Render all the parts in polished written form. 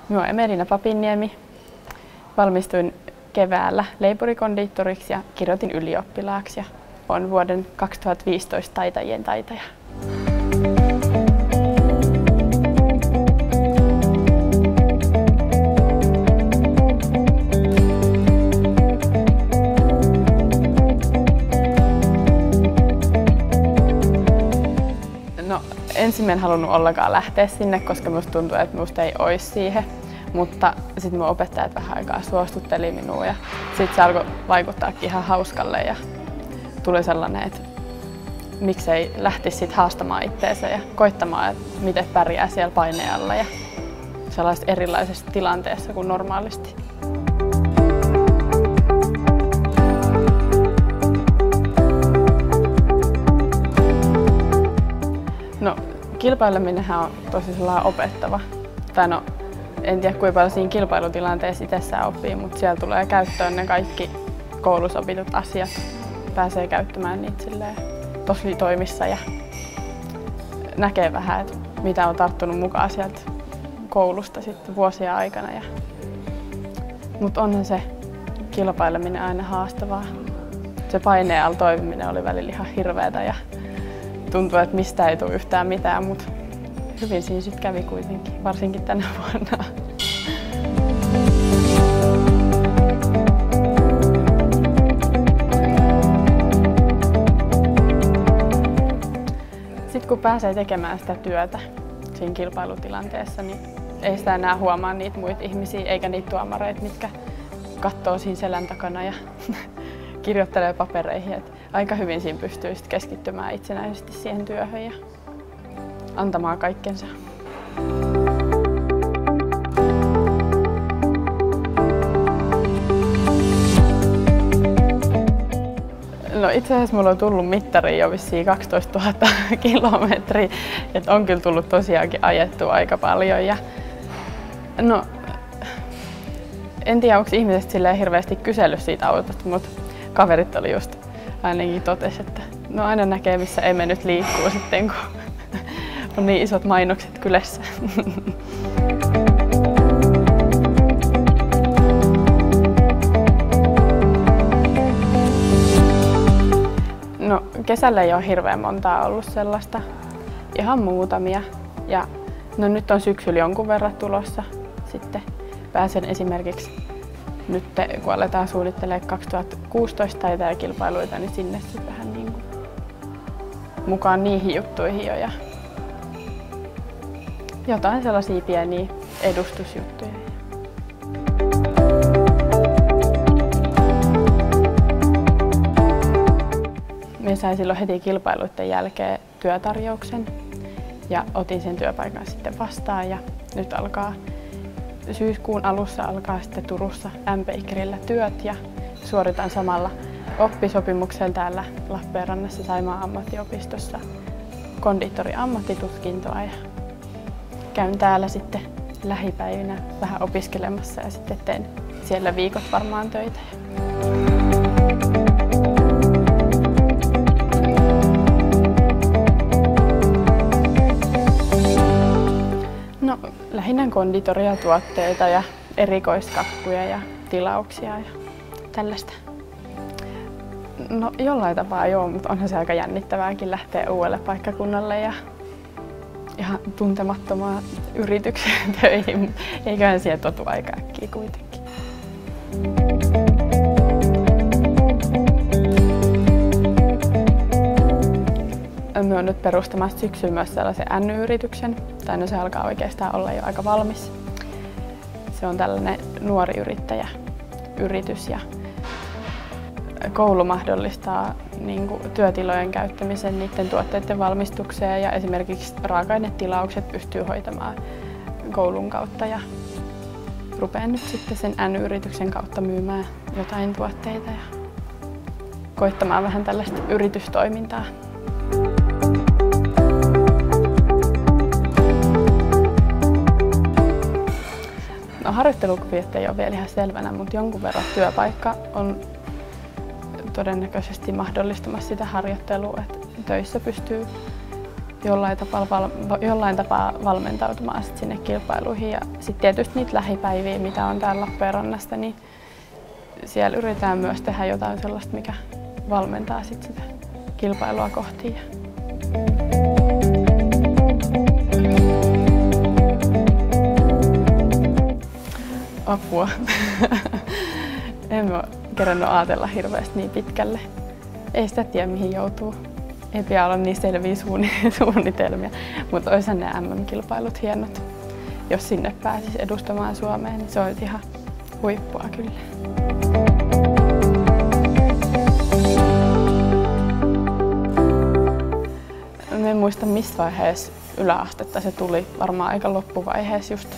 Minä olen Emelina Papinniemi. Valmistuin keväällä leipurikondiittoriksi ja kirjoitin ylioppilaaksi ja olen vuoden 2015 taitajien taitaja. No, ensin en halunnut ollenkaan lähteä sinne, koska minusta tuntui, että minusta ei olisi siihen. Mutta sitten minun opettajat vähän aikaa suostutteli minua ja sitten se alkoi vaikuttaakin ihan hauskalle ja tuli sellainen, että miksei lähtisi sit haastamaan itseensä ja koittamaan, että miten pärjää siellä paineen alla ja sellaisessa erilaisessa tilanteessa kuin normaalisti. No, kilpaileminenhän on tosi opettava. Tai no, en tiedä kuinka paljon siinä kilpailutilanteessa itsessään oppii, mutta siellä tulee käyttöön ne kaikki koulussa opitut asiat. Pääsee käyttämään niitä tosi toimissa ja näkee vähän, että mitä on tarttunut mukaan sieltä koulusta sitten vuosien aikana. Mutta onhan se kilpaileminen aina haastavaa. Se paineen alla toimiminen oli välillä ihan hirveätä ja tuntui, että mistä ei tule yhtään mitään, mutta hyvin siinä sitten kävi kuitenkin, varsinkin tänä vuonna. Sitten kun pääsee tekemään sitä työtä siinä kilpailutilanteessa, niin ei sitä enää huomaa niitä muita ihmisiä eikä niitä tuomareita, mitkä katsoo siinä selän takana ja kirjoittelee papereihin. Et aika hyvin siinä pystyy sit keskittymään itsenäisesti siihen työhön ja antamaan kaikkensa. No itse asiassa minulla on tullut mittariin jo vissiin 12 000 kilometriä, että on kyllä tullut tosiaankin ajettua aika paljon. Ja no, en tiedä onko ihmiset silleen hirveästi kysellyt siitä autosta, mutta kaverit oli just ainakin totesi, että no aina näkee missä emme nyt liikkuu sitten, kun on niin isot mainokset kylässä. No, kesällä ei ole hirveän montaa ollut sellaista, ihan muutamia. Ja no, nyt on syksyllä jonkun verran tulossa. Sitten pääsen esimerkiksi nyt, kun aletaan suunnittelemaan 2016 taitajakilpailuita, niin sinne sitten vähän niin kuin mukaan niihin juttuihin jo. Ja jotain sellaisia pieniä edustusjuttuja. Minä sain silloin heti kilpailuiden jälkeen työtarjouksen ja otin sen työpaikan sitten vastaan ja nyt alkaa syyskuun alussa alkaa sitten Turussa M-Bakerillä työt ja suoritan samalla oppisopimuksella täällä Lappeenrannassa Saimaan ammattiopistossa kondiittorin ammattitutkintoa ja käyn täällä sitten lähipäivinä vähän opiskelemassa ja sitten teen siellä viikot varmaan töitä. No, lähinnä konditoriatuotteita ja erikoiskakkuja ja tilauksia ja tällaista. No, jollain tapaa joo, mutta onhan se aika jännittävääkin lähteä uudelle paikkakunnalle ja ihan tuntemattomaan yritykseen töihin, mutta eiköhän siihen totu aika äkkiä kuitenkin. Minä olen nyt perustamassa syksyllä myös sellaisen NY-yrityksen, tai no se alkaa oikeastaan olla jo aika valmis. Se on tällainen nuori yrittäjäyritys ja koulu mahdollistaa niin kuin työtilojen käyttämisen niiden tuotteiden valmistukseen ja esimerkiksi raaka-ainetilaukset pystyy hoitamaan koulun kautta ja rupean nyt sitten sen NY-yrityksen kautta myymään jotain tuotteita ja koittamaan vähän tällaista yritystoimintaa. No, harjoittelukuviot ei ole vielä ihan selvänä, mutta jonkun verran työpaikka on todennäköisesti mahdollistamassa sitä harjoittelua, että töissä pystyy jollain tapaa valmentautumaan sit sinne kilpailuihin. Ja sitten tietysti niitä lähipäiviä, mitä on täällä Lappeenrannasta, niin siellä yritetään myös tehdä jotain sellaista, mikä valmentaa sit sitä kilpailua kohti. Apua. En ole kerännyt ajatella hirveästi niin pitkälle. Ei sitä tiedä, mihin joutuu. Ei pidä olla niin selviä suunnitelmia, mutta olisihan ne MM-kilpailut hienot. Jos sinne pääsisi edustamaan Suomeen, niin se olisi ihan huippua kyllä. En muista missä vaiheessa yläastetta se tuli, varmaan aika loppuvaiheessa just.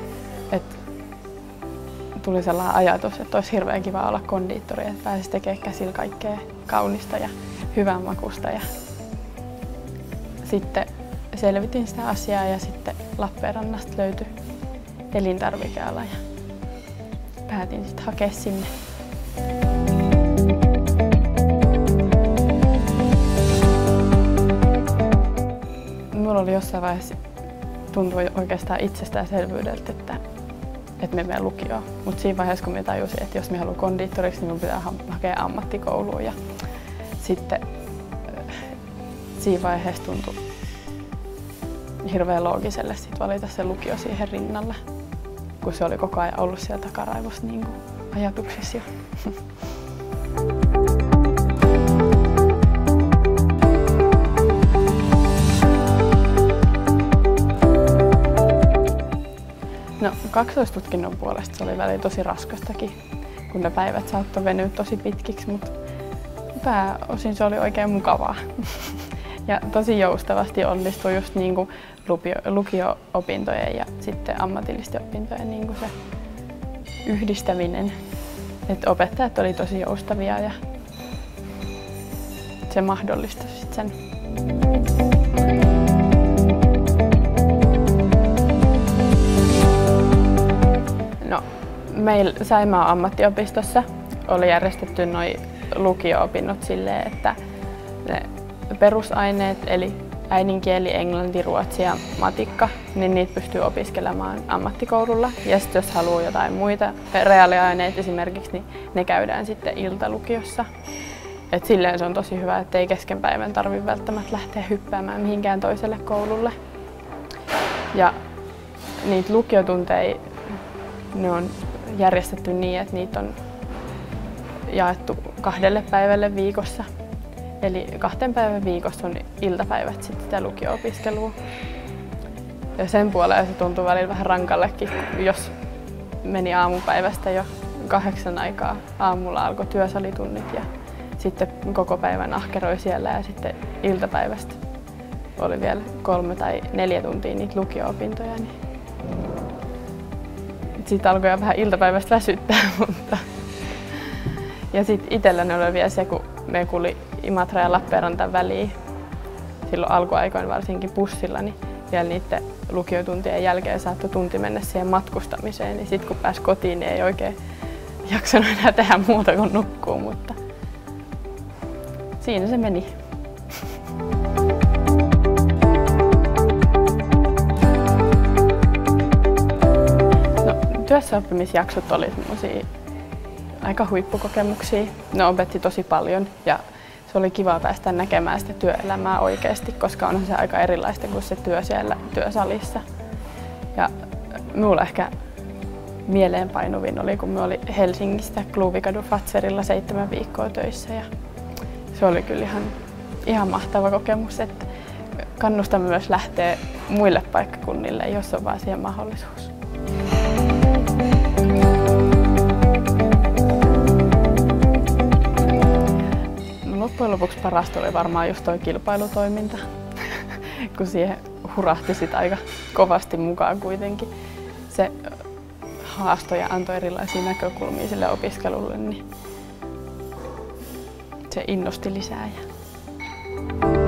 Tuli sellainen ajatus, että olisi hirveän kiva olla kondiittori, että pääsisi tekemään käsillä kaikkea kaunista ja hyvänmakuista. Ja sitten selvitin sitä asiaa ja sitten Lappeenrannasta löytyi elintarvikeala ja päätin sitten hakea sinne. Mulla oli jossain vaiheessa tuntui oikeastaan itsestäänselvyydeltä, että me menen lukioon. Mutta siinä vaiheessa, kun mä tajusin, että jos mä haluan kondiittoriksi, niin mun pitää hakea ammattikouluun. Ja sitten siinä vaiheessa tuntui hirveän loogiselle valita se lukio siihen rinnalle, kun se oli koko ajan ollut siellä takaraivossa niin kuin ajatuksissa jo. No, kaksoistutkinnon puolesta se oli välillä tosi raskastakin, kun ne päivät saattoi venyä tosi pitkiksi, mutta pääosin se oli oikein mukavaa. Ja tosi joustavasti onnistui just niin kuin lukio-opintojen ja sitten ammatillisten opintojen niin kuin se yhdistäminen. Että opettajat oli tosi joustavia ja se mahdollistui sitten sen. No, meillä Saimaan ammattiopistossa oli järjestetty noi lukio-opinnot silleen, että ne perusaineet eli äidinkieli, englanti, ruotsi ja matikka, niin niitä pystyy opiskelemaan ammattikoululla. Ja sitten jos haluaa jotain muita reaaliaineita esimerkiksi, niin ne käydään sitten iltalukiossa. Et silleen se on tosi hyvä, että ei kesken päivän tarvitse välttämättä lähteä hyppäämään mihinkään toiselle koululle. Ja niitä lukiotunteja ne on järjestetty niin, että niitä on jaettu 2 päivälle viikossa. Eli 2 päivän viikossa on iltapäivät sitten sitä lukio-opiskelua. Ja sen puoleen se tuntui välillä vähän rankallekin, jos meni aamupäivästä jo 8 aikaa. Aamulla alkoi työsalitunnit ja sitten koko päivän ahkeroi siellä ja sitten iltapäivästä oli vielä 3 tai 4 tuntia niitä lukio-opintoja. Niin siitä alkoi jo vähän iltapäivästä väsyttää, mutta ja sitten itselläni oli vielä se, kun me kuli Imatra ja Lappeenrannan väliin silloin alkuaikoin varsinkin bussilla, niin vielä niiden lukiotuntien jälkeen saattoi tunti mennä siihen matkustamiseen, niin sitten kun pääsi kotiin, niin ei oikein jaksanut enää tehdä muuta kuin nukkua, mutta siinä se meni. No, työssäoppimisjaksot oli semmosia aika huippukokemuksia. Ne opetti tosi paljon ja se oli kiva päästä näkemään sitä työelämää oikeasti, koska onhan se aika erilaista kuin se työ siellä työsalissa. Ja minulla ehkä mieleenpainuvin oli, kun minä olin Helsingistä Kluuvikadun Fatzerilla 7 viikkoa töissä. Ja se oli kyllä ihan mahtava kokemus, että kannustan myös lähteä muille paikkakunnille, jos on vaan siihen mahdollisuus. Loppujen lopuksi parasta oli varmaan just toi kilpailutoiminta, kun siihen hurahti sit aika kovasti mukaan kuitenkin. Se haastoi ja antoi erilaisia näkökulmia sille opiskelulle, niin se innosti lisää.